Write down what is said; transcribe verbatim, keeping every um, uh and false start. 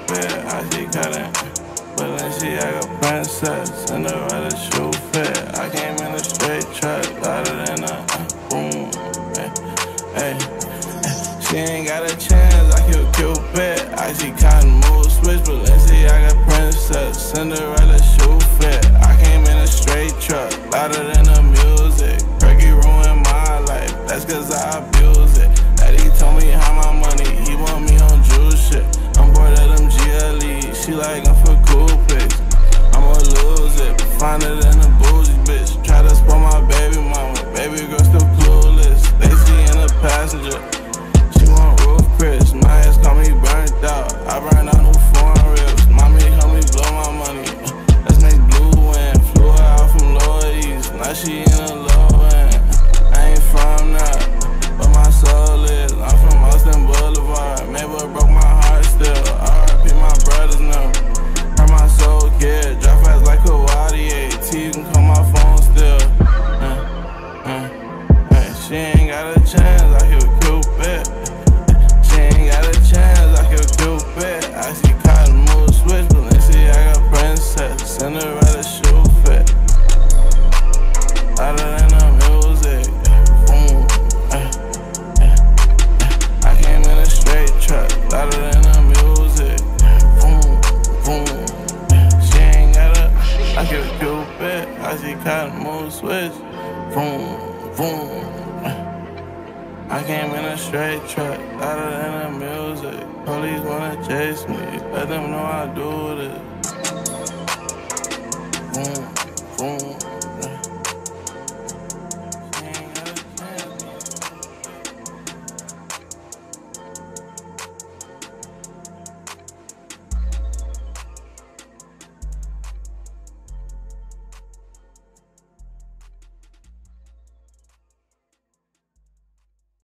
Cupid, I see cutting. Balenciaga princess, Cinderella shoe fit. I came in a straight truck, louder than a uh, boom. Hey, hey, hey. She ain't got a chance, I kill Cupid. I see cotton move switch, Balenciaga princess, Cinderella shoe fit. I came in a straight truck, louder than the music. Perky ruined my life, that's cause I abuse it. Daddy told me how my money, he want me on juice shit. I'm bored of them G L Es, she like I'm for cool pics. I'ma lose it, but find it in the bougie bitch. Try to spoil my baby mama, baby girl still clueless. Stacy in the passenger, she want roof Chris. My ass call me burnt out, I burn out new foreign ribs. Mommy help me blow my money, let's make blue wind. Flew her out from lower east, now she in the low end. I ain't from that, but my soul is. I'm from Austin Boulevard, Mabel broke my heart still. R I P my brothers now, hurt my soul kid. Drive fast like a Wadier, T, you can call my phone still. uh, uh, uh, She ain't got a chance, I kill Cupid. She ain't got a chance, I kill Cupid. I see cotton move switch, Balenciaga princess, Cinderella shoe fit. Louder than the music, boom. uh, uh, uh. I came in a straight truck, louder than the music, boom, boom. uh, She ain't got a, I kill Cupid. I see cotton move switch, boom, boom. uh. I came in a straight truck, louder than the music. Police wanna chase me, let them know I do this. Boom.